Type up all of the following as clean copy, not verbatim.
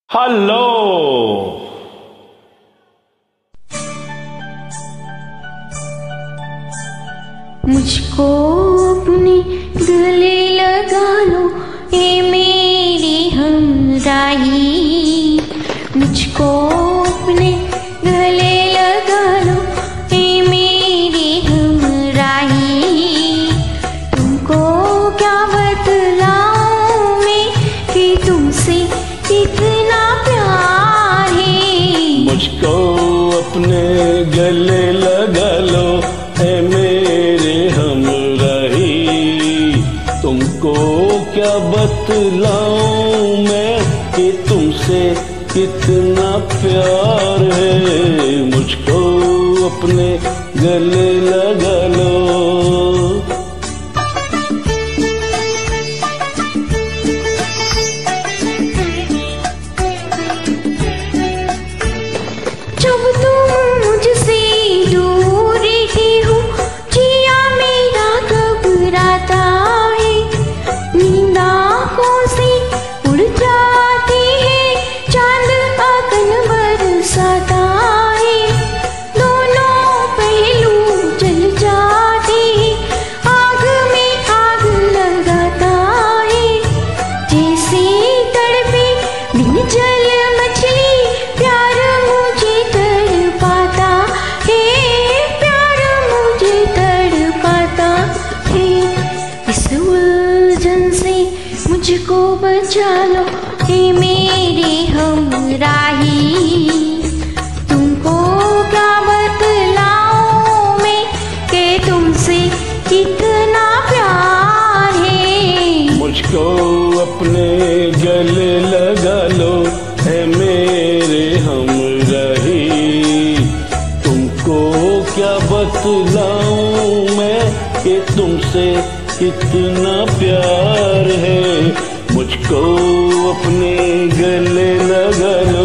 Hello. मुझको अपने गले लगा लो, ये मेरी हमराही। मुझको अपने गले लगा लो, ये मेरी हमराही। तुमको क्या बतलाऊं मैं कि तुमसे कितना प्यार है। मुझको अपने गले लगा लो, है मेरे हमराही। तुमको क्या बतलाऊं मैं कि तुमसे कितना प्यार है। मुझको अपने गले लगा लो। जब तुम मुझसे दूर रहती हो, जिया मेरा घबराता है। नींद आँखों से उड़ जाती है, चांद अगन बरसाता है। दोनों पहलू जल जाते हैं, आग में आग लगाता है। जैसे तड़पे बिन जल मछली, प्यार मुझे तड़पाता है। प्यार मुझे तड़पाता है। इस उलझन से मुझको बचा लो, हे मेरे हमराही। तुमको क्या बतलाऊं मैं कि तुमसे कितना प्यार है। मुझको अपने गले लगा लो, है मेरे हमराही। तुमको क्या बतलाऊं मैं कि तुमसे कितना प्यार है। मुझको अपने गले लगा लो।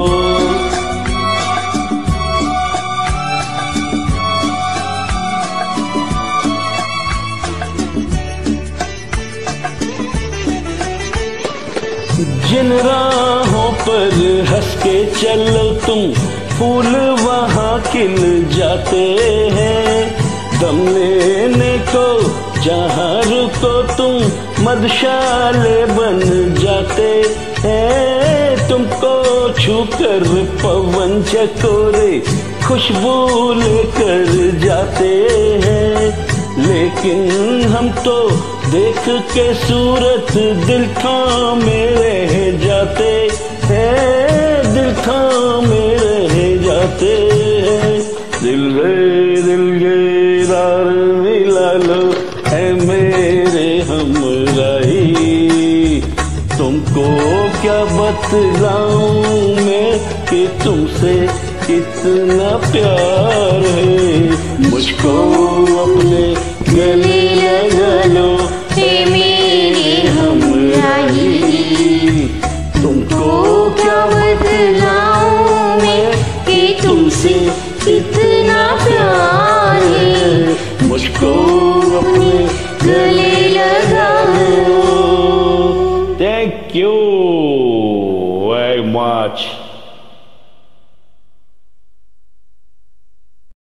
जिन राहों पर हंस के चलो तुम, फूल वहाँ खिल जाते हैं। दम लेने को जहाँ रुको तुम, मधुशाले बन जाते हैं। तुमको छूकर पवन चकोरे खुशबू लेकर जाते हैं। लेकिन हम तो देख के सूरत दिल थामे रह जाते हैं। दिल थामे रह जाते हैं। दिल गए रार मिला लो, है मेरे हमराही। तुमको क्या बतलाऊं मैं कि तुमसे कितना प्यार है। मुझको अपने गले लगा लो, हे मेरे हमराही। तुमको क्या बतलाऊं मैं कि तुमसे कितना प्यार है। मुझको